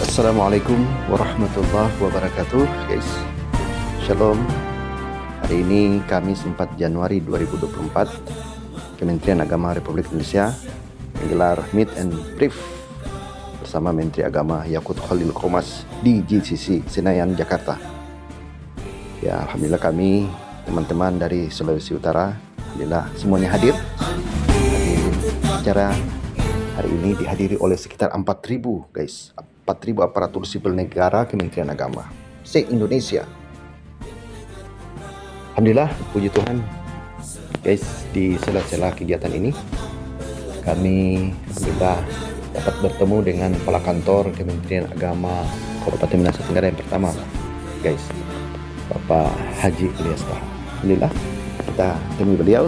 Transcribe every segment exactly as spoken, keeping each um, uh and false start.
Assalamualaikum warahmatullahi wabarakatuh, guys. Shalom. Hari ini Kamis empat Januari dua ribu dua puluh empat, Kementerian Agama Republik Indonesia menggelar meet and brief bersama Menteri Agama Yakut Khalil Qomas di G C C Senayan, Jakarta. Ya, alhamdulillah kami teman-teman dari Sulawesi Utara, alhamdulillah semuanya hadir. Hadirin acara hari ini dihadiri oleh sekitar empat ribu, guys. empat ribu aparatur sipil negara Kementerian Agama se-Indonesia. Alhamdulillah, puji Tuhan, guys, di sela-sela kegiatan ini kami alhamdulillah dapat bertemu dengan kepala kantor Kementerian Agama Kabupaten Minahasa Tenggara yang pertama, guys, Bapak Haji Ilyas Taha. Alhamdulillah kita temui beliau.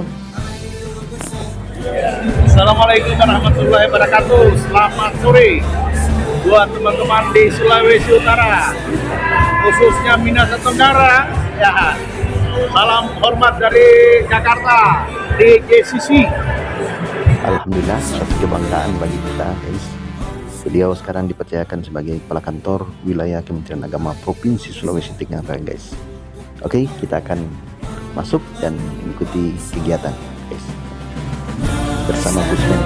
Assalamualaikum warahmatullahi wabarakatuh. Selamat sore buat teman-teman di Sulawesi Utara, khususnya Minahasa Tenggara. Ya, salam hormat dari Jakarta di G C C. Alhamdulillah, suatu kebanggaan bagi kita, guys. Beliau sekarang dipercayakan sebagai kepala kantor wilayah Kementerian Agama Provinsi Sulawesi Tenggara, guys. Oke, kita akan masuk dan mengikuti kegiatan, guys, bersama Gus Men.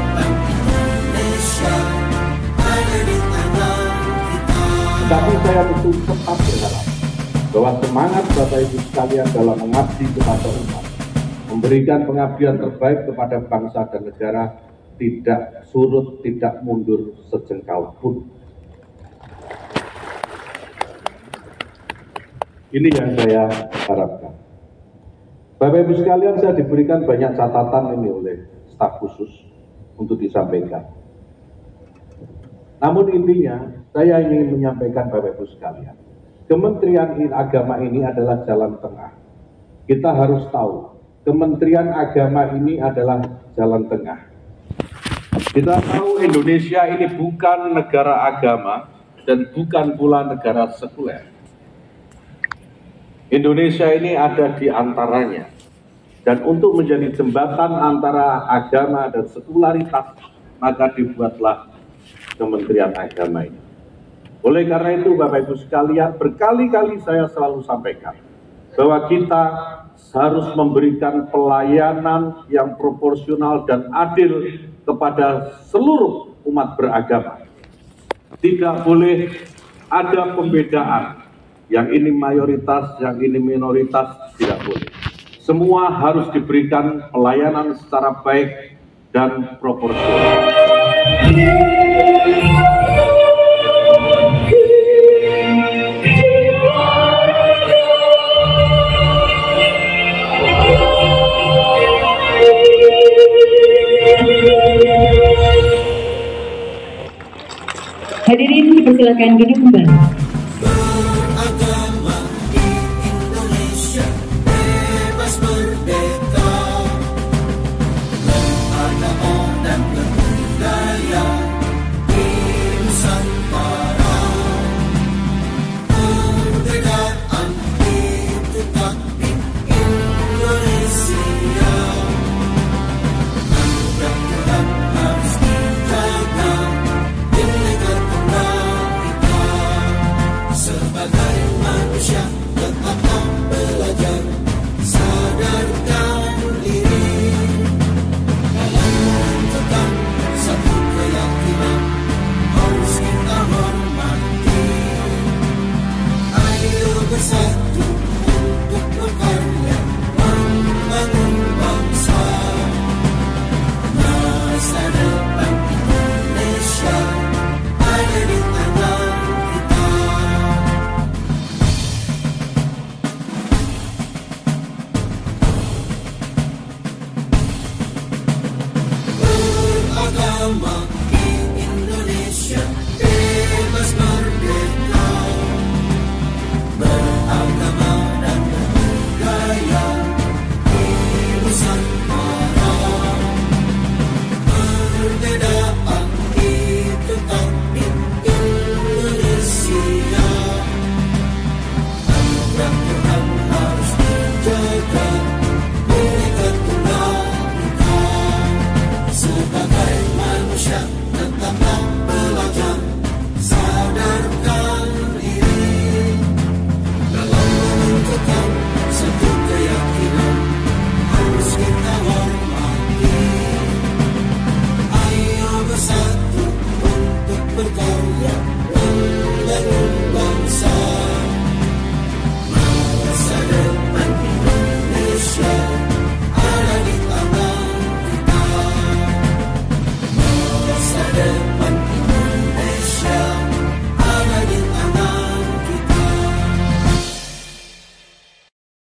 Tapi saya betul tetap berharap bahwa semangat Bapak Ibu sekalian dalam mengabdi kepada umat, memberikan pengabdian terbaik kepada bangsa dan negara, tidak surut, tidak mundur sejengkal pun. Ini yang saya harapkan. Bapak Ibu sekalian, saya diberikan banyak catatan ini oleh staf khusus untuk disampaikan. Namun intinya, saya ingin menyampaikan Bapak Ibu sekalian, Kementerian Agama ini adalah jalan tengah. Kita harus tahu, Kementerian Agama ini adalah jalan tengah. Kita tahu Indonesia ini bukan negara agama dan bukan pula negara sekuler. Indonesia ini ada di antaranya. Dan untuk menjadi jembatan antara agama dan sekularitas, maka dibuatlah Kementerian Agama ini. Oleh karena itu, Bapak Ibu sekalian, berkali-kali saya selalu sampaikan bahwa kita harus memberikan pelayanan yang proporsional dan adil kepada seluruh umat beragama. Tidak boleh ada pembedaan, yang ini mayoritas, yang ini minoritas, tidak boleh. Semua harus diberikan pelayanan secara baik dan proporsional. Hadirin dipersilakan duduk kembali.